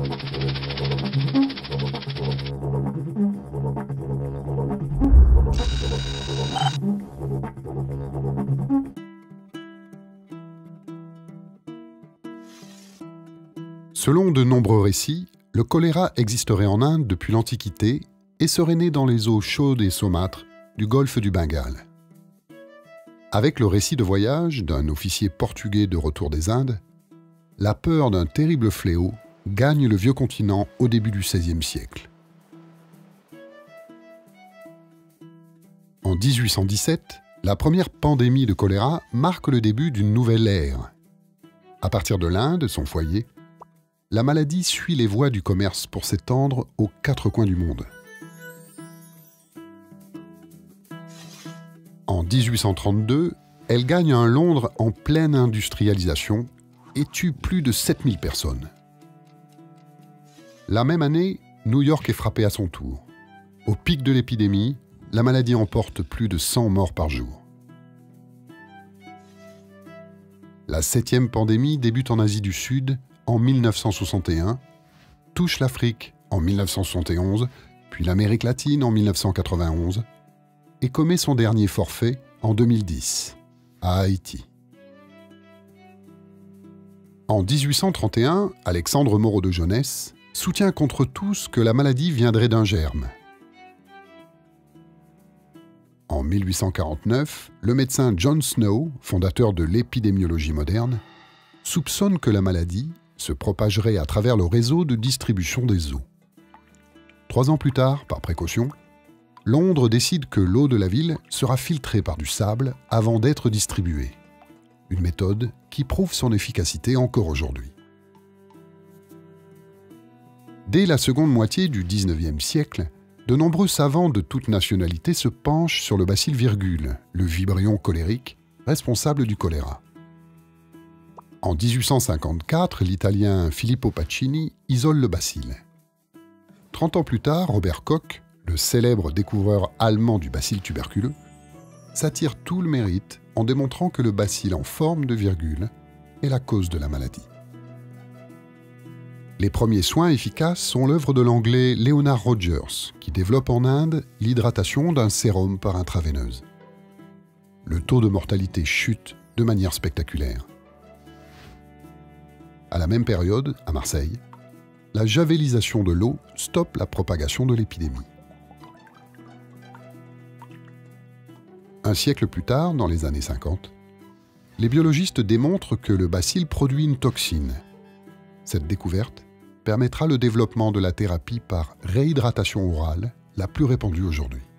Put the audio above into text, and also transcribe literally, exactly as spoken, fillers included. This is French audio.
Selon de nombreux récits, le choléra existerait en Inde depuis l'Antiquité et serait né dans les eaux chaudes et saumâtres du golfe du Bengale. Avec le récit de voyage d'un officier portugais de retour des Indes, la peur d'un terrible fléau gagne le vieux continent au début du seizième siècle. En dix-huit cent dix-sept, la première pandémie de choléra marque le début d'une nouvelle ère. À partir de l'Inde, son foyer, la maladie suit les voies du commerce pour s'étendre aux quatre coins du monde. En dix-huit cent trente-deux, elle gagne un Londres en pleine industrialisation et tue plus de sept mille personnes. La même année, New York est frappée à son tour. Au pic de l'épidémie, la maladie emporte plus de cent morts par jour. La septième pandémie débute en Asie du Sud en mille neuf cent soixante et un, touche l'Afrique en mille neuf cent soixante et onze, puis l'Amérique latine en mille neuf cent quatre-vingt-onze, et commet son dernier forfait en deux mille dix, à Haïti. En dix-huit cent trente et un, Alexandre Moreau de Jonesse soutient contre tous que la maladie viendrait d'un germe. En mille huit cent quarante-neuf, le médecin John Snow, fondateur de l'épidémiologie moderne, soupçonne que la maladie se propagerait à travers le réseau de distribution des eaux. Trois ans plus tard, par précaution, Londres décide que l'eau de la ville sera filtrée par du sable avant d'être distribuée. Une méthode qui prouve son efficacité encore aujourd'hui. Dès la seconde moitié du dix-neuvième siècle, de nombreux savants de toutes nationalités se penchent sur le bacille virgule, le vibrion cholérique, responsable du choléra. En dix-huit cent cinquante-quatre, l'Italien Filippo Pacini isole le bacille. Trente ans plus tard, Robert Koch, le célèbre découvreur allemand du bacille tuberculeux, s'attire tout le mérite en démontrant que le bacille en forme de virgule est la cause de la maladie. Les premiers soins efficaces sont l'œuvre de l'anglais Leonard Rogers, qui développe en Inde l'hydratation d'un sérum par intraveineuse. Le taux de mortalité chute de manière spectaculaire. À la même période, à Marseille, la javélisation de l'eau stoppe la propagation de l'épidémie. Un siècle plus tard, dans les années cinquante, les biologistes démontrent que le bacille produit une toxine. Cette découverte permettra le développement de la thérapie par réhydratation orale la plus répandue aujourd'hui.